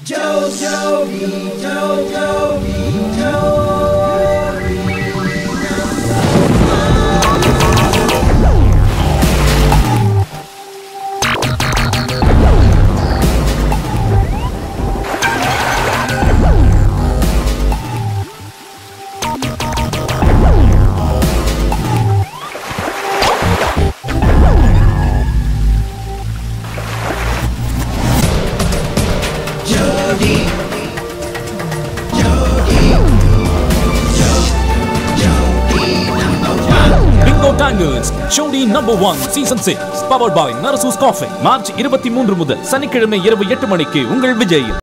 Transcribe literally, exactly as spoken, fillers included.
Jodi, Jodi, Jodi. Tangles, Jodi number one season six powered by Narasu's Coffee. மார்ச் இருபத்தி மூன்று முதல் சனிக்கிழமை இரவு எட்டு மணிக்கு உங்கள் விஜய்.